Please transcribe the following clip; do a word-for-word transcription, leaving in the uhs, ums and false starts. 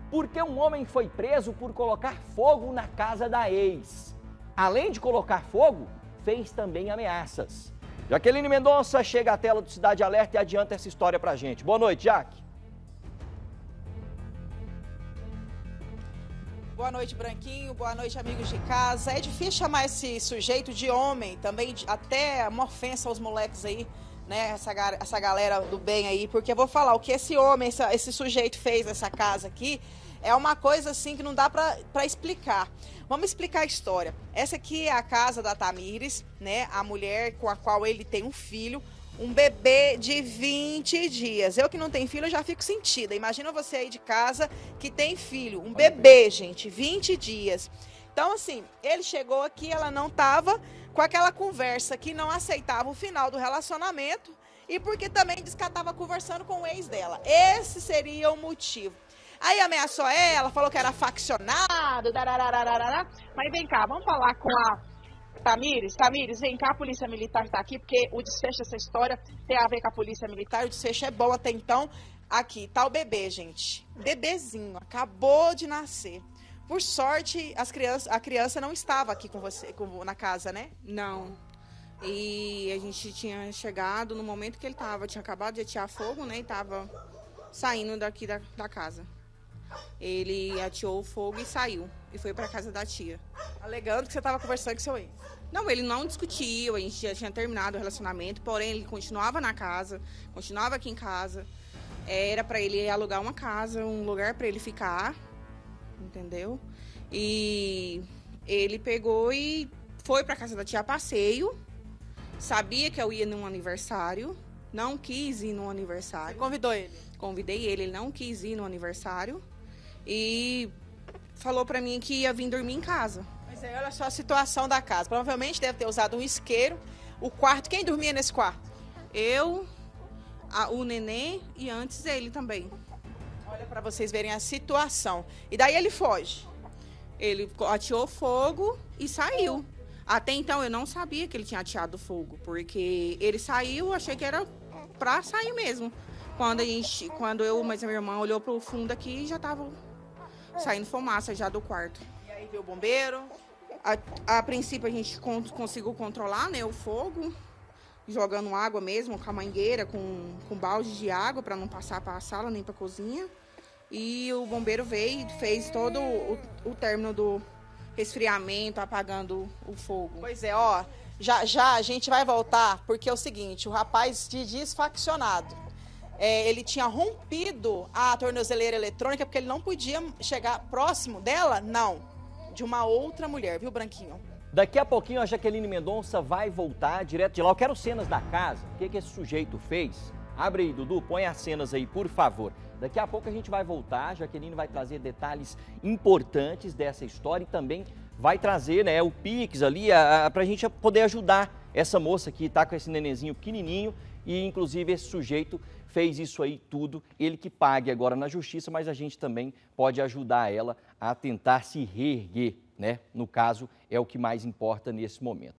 Porque um homem foi preso por colocar fogo na casa da ex. Além de colocar fogo, fez também ameaças. Jaqueline Mendonça chega à tela do Cidade Alerta e adianta essa história pra gente. Boa noite, Jaque. Boa noite, Branquinho. Boa noite, amigos de casa. É difícil chamar esse sujeito de homem, também até uma ofensa aos moleques aí, né? Essa, essa galera do bem aí, porque eu vou falar, o que esse homem, esse, esse sujeito fez nessa casa aqui, é uma coisa assim que não dá para explicar. Vamos explicar a história. Essa aqui é a casa da Tamires, né? A mulher com a qual ele tem um filho, um bebê de vinte dias. Eu que não tenho filho, eu já fico sentida. Imagina você aí de casa que tem filho, um bebê, gente, vinte dias. Então, assim, ele chegou aqui, ela não estava com aquela conversa que não aceitava o final do relacionamento e porque também disse que ela estava conversando com o ex dela. Esse seria o motivo. Aí ameaçou ela, falou que era faccionado, dararararará. Mas vem cá, vamos falar com a Tamires. Tamires, vem cá, a Polícia Militar está aqui, porque o desfecho dessa história tem a ver com a Polícia Militar, o desfecho é bom até então. Aqui, tá o bebê, gente. Bebezinho, acabou de nascer. Por sorte, as crianças, a criança não estava aqui com você, com, na casa, né? Não. E a gente tinha chegado no momento que ele tava, tinha acabado de atear fogo, né? E tava saindo daqui da, da casa. Ele ateou o fogo e saiu. E foi pra casa da tia. Alegando que você estava conversando com seu ex. Não, ele não discutiu, a gente já tinha terminado o relacionamento, porém ele continuava na casa, continuava aqui em casa. Era pra ele alugar uma casa, um lugar pra ele ficar, entendeu? E ele pegou e foi pra casa da tia a passeio, sabia que eu ia num aniversário, não quis ir no aniversário. Você convidou ele? Convidei ele, ele não quis ir no aniversário e falou pra mim que ia vir dormir em casa. Mas aí olha só a situação da casa. Provavelmente deve ter usado um isqueiro. O quarto, quem dormia nesse quarto? Eu, a, o neném e antes ele também. Olha pra vocês verem a situação. E daí ele foge? Ele ateou fogo e saiu. Até então eu não sabia que ele tinha ateado fogo, porque ele saiu, achei que era pra sair mesmo. Quando, a gente, quando eu, mas a minha irmã olhou pro fundo aqui, já tava saindo fumaça já do quarto. E aí veio o bombeiro? A, a princípio a gente con conseguiu controlar, né, o fogo, jogando água mesmo, com a mangueira, com, com balde de água para não passar para a sala nem para a cozinha. E o bombeiro veio e fez todo o, o término do resfriamento, apagando o fogo. Pois é, ó, já, já a gente vai voltar, porque é o seguinte, o rapaz de desfaccionado, é, ele tinha rompido a tornozeleira eletrônica porque ele não podia chegar próximo dela, não, de uma outra mulher, viu, Branquinho? Daqui a pouquinho a Jaqueline Mendonça vai voltar direto de lá. Eu quero cenas da casa, o que, que esse sujeito fez. Abre aí, Dudu, põe as cenas aí, por favor. Daqui a pouco a gente vai voltar, a Jaqueline vai trazer detalhes importantes dessa história e também vai trazer, né, o Pix ali para a gente poder ajudar essa moça que está com esse nenenzinho pequenininho e inclusive esse sujeito fez isso aí tudo, ele que pague agora na justiça, mas a gente também pode ajudar ela a tentar se reerguer, né? No caso, é o que mais importa nesse momento.